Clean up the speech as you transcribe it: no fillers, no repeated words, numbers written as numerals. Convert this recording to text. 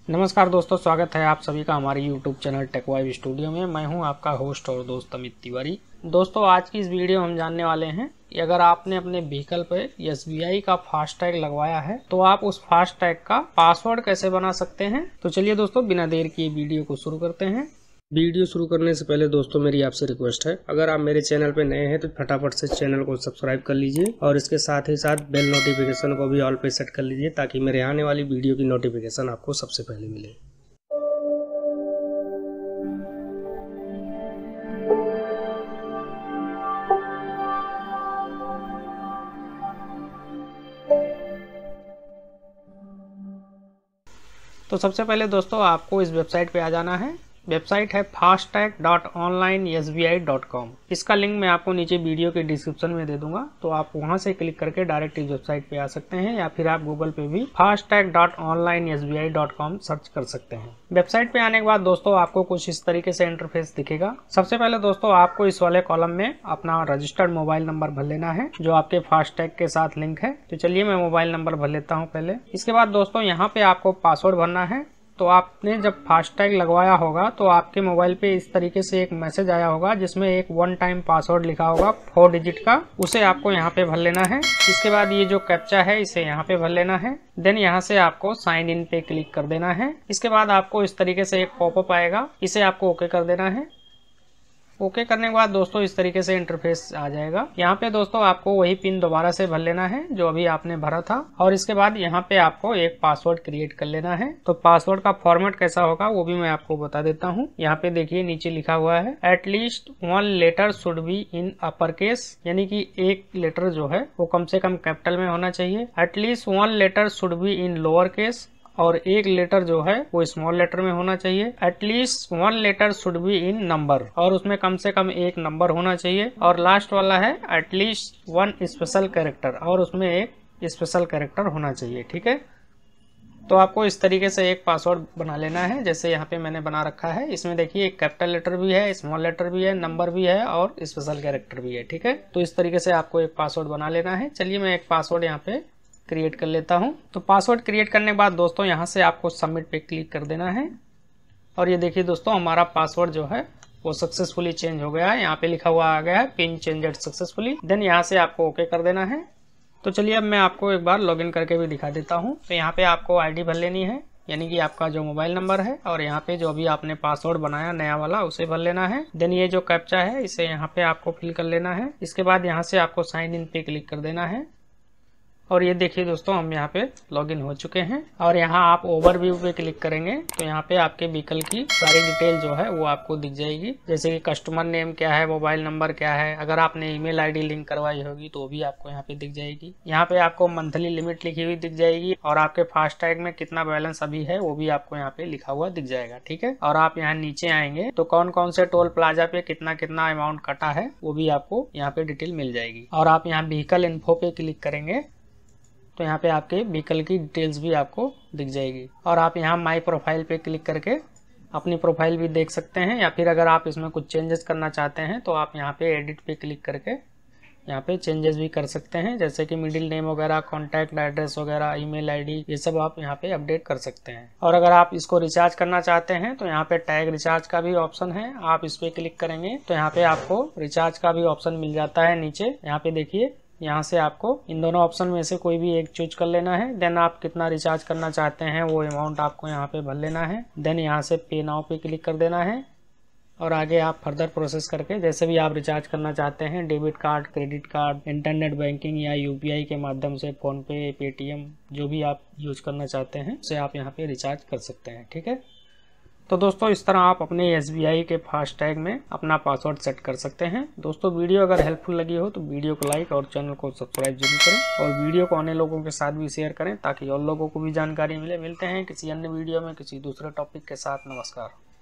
नमस्कार दोस्तों, स्वागत है आप सभी का हमारे YouTube चैनल टेकवाइब स्टूडियो में। मैं हूं आपका होस्ट और दोस्त अमित तिवारी। दोस्तों, आज की इस वीडियो में हम जानने वाले हैं कि अगर आपने अपने व्हीकल पर SBI का फास्टैग लगवाया है तो आप उस फास्टैग का पासवर्ड कैसे बना सकते हैं। तो चलिए दोस्तों, बिना देर किए वीडियो को शुरू करते हैं। वीडियो शुरू करने से पहले दोस्तों मेरी आपसे रिक्वेस्ट है, अगर आप मेरे चैनल पे नए हैं तो फटाफट से चैनल को सब्सक्राइब कर लीजिए और इसके साथ ही साथ बेल नोटिफिकेशन को भी ऑल पे सेट कर लीजिए ताकि मेरे आने वाली वीडियो की नोटिफिकेशन आपको सबसे पहले मिले। तो सबसे पहले दोस्तों आपको इस वेबसाइट पे आ जाना है। वेबसाइट है fastag.onlinesbi.com। इसका लिंक मैं आपको नीचे वीडियो के डिस्क्रिप्शन में दे दूंगा, तो आप वहां से क्लिक करके डायरेक्ट इस वेबसाइट पे आ सकते हैं, या फिर आप गूगल पे भी fastag.onlinesbi.com सर्च कर सकते हैं। वेबसाइट पे आने के बाद दोस्तों आपको कुछ इस तरीके से इंटरफेस दिखेगा। सबसे पहले दोस्तों आपको इस वाले कॉलम में अपना रजिस्टर्ड मोबाइल नंबर भर लेना है जो आपके फास्टैग के साथ लिंक है। तो चलिए मैं मोबाइल नंबर भर लेता हूँ पहले। इसके बाद दोस्तों यहाँ पे आपको पासवर्ड भरना है। तो आपने जब फास्टैग लगवाया होगा तो आपके मोबाइल पे इस तरीके से एक मैसेज आया होगा जिसमें एक 1 टाइम पासवर्ड लिखा होगा 4 डिजिट का, उसे आपको यहाँ पे भर लेना है। इसके बाद ये जो कैप्चा है इसे यहाँ पे भर लेना है। देन यहाँ से आपको साइन इन पे क्लिक कर देना है। इसके बाद आपको इस तरीके से एक पॉपअप आएगा, इसे आपको ओके कर देना है। ओके करने के बाद दोस्तों इस तरीके से इंटरफेस आ जाएगा। यहाँ पे दोस्तों आपको वही पिन दोबारा से भर लेना है जो अभी आपने भरा था, और इसके बाद यहाँ पे आपको एक पासवर्ड क्रिएट कर लेना है। तो पासवर्ड का फॉर्मेट कैसा होगा वो भी मैं आपको बता देता हूँ। यहाँ पे देखिए नीचे लिखा हुआ है at least 1 letter should be in upper case, यानी कि एक लेटर जो है वो कम से कम कैपिटल में होना चाहिए। At least 1 letter should be in lower case, और एक लेटर जो है वो स्मॉल लेटर में होना चाहिए। At least 1 letter should be in number, और उसमें कम से कम एक नंबर होना चाहिए। और लास्ट वाला है एटलीस्ट 1 स्पेशल कैरेक्टर, और उसमें एक स्पेशल कैरेक्टर होना चाहिए। ठीक है, तो आपको इस तरीके से एक पासवर्ड बना लेना है जैसे यहाँ पे मैंने बना रखा है। इसमें देखिए एक कैपिटल लेटर भी है, स्मॉल लेटर भी है, नंबर भी है और स्पेशल कैरेक्टर भी है। ठीक है, तो इस तरीके से आपको एक पासवर्ड बना लेना है। चलिए मैं एक पासवर्ड यहाँ पे क्रिएट कर लेता हूं। तो पासवर्ड क्रिएट करने के बाद दोस्तों यहां से आपको सबमिट पे क्लिक कर देना है, और ये देखिए दोस्तों हमारा पासवर्ड जो है वो सक्सेसफुली चेंज हो गया है। यहाँ पे लिखा हुआ आ गया है पिन चेंज्ड सक्सेसफुली। देन यहाँ से आपको ओके कर देना है। तो चलिए अब मैं आपको एक बार लॉगिन करके भी दिखा देता हूँ। तो यहाँ पे आपको ID भर लेनी है, यानी कि आपका जो मोबाइल नंबर है, और यहाँ पे जो अभी आपने पासवर्ड बनाया नया वाला उसे भर लेना है। देन ये जो कैप्चा है इसे यहाँ पे आपको फिल कर लेना है। इसके बाद यहाँ से आपको साइन इन पे क्लिक कर देना है, और ये देखिए दोस्तों हम यहाँ पे लॉगिन हो चुके हैं। और यहाँ आप ओवरव्यू पे क्लिक करेंगे तो यहाँ पे आपके व्हीकल की सारी डिटेल जो है वो आपको दिख जाएगी, जैसे कि कस्टमर नेम क्या है, मोबाइल नंबर क्या है, अगर आपने ईमेल ID लिंक करवाई होगी तो भी आपको यहाँ पे दिख जाएगी। यहाँ पे आपको मंथली लिमिट लिखी हुई दिख जाएगी, और आपके फास्टैग में कितना बैलेंस अभी है वो भी आपको यहाँ पे लिखा हुआ दिख जाएगा। ठीक है, और आप यहाँ नीचे आएंगे तो कौन कौन से टोल प्लाजा पे कितना कितना अमाउंट कटा है वो भी आपको यहाँ पे डिटेल मिल जाएगी। और आप यहाँ व्हीकल इन्फो पे क्लिक करेंगे तो यहाँ पे आपके व्हीकल की डिटेल्स भी आपको दिख जाएगी, और आप यहाँ माई प्रोफाइल पे क्लिक करके अपनी प्रोफाइल भी देख सकते हैं, या फिर अगर आप इसमें कुछ चेंजेस करना चाहते हैं तो आप यहाँ पे एडिट पे क्लिक करके यहाँ पे चेंजेस भी कर सकते हैं, जैसे कि मिडिल नेम वगैरह, कॉन्टैक्ट एड्रेस वगैरह, ईमेल ID, ये सब आप यहाँ पे अपडेट कर सकते हैं। और अगर आप इसको रिचार्ज करना चाहते हैं तो यहाँ पे टैग रिचार्ज का भी ऑप्शन है, आप इस पे क्लिक करेंगे तो यहाँ पे आपको रिचार्ज का भी ऑप्शन मिल जाता है। नीचे यहाँ पे देखिए, यहाँ से आपको इन दोनों ऑप्शन में से कोई भी एक चूज कर लेना है। देन आप कितना रिचार्ज करना चाहते हैं वो अमाउंट आपको यहाँ पे भर लेना है। देन यहाँ से पे नाउ पे क्लिक कर देना है, और आगे आप फर्दर प्रोसेस करके जैसे भी आप रिचार्ज करना चाहते हैं, debit card, credit card, internet banking या UPI के माध्यम से, फोन पे, पेटीएम, जो भी आप यूज करना चाहते हैं उसे आप यहाँ पे रिचार्ज कर सकते हैं। ठीक है, तो दोस्तों इस तरह आप अपने SBI के फास्टैग में अपना पासवर्ड सेट कर सकते हैं। दोस्तों वीडियो अगर हेल्पफुल लगी हो तो वीडियो को लाइक और चैनल को सब्सक्राइब जरूर करें, और वीडियो को अन्य लोगों के साथ भी शेयर करें ताकि और लोगों को भी जानकारी मिले। मिलते हैं किसी अन्य वीडियो में किसी दूसरे टॉपिक के साथ। नमस्कार।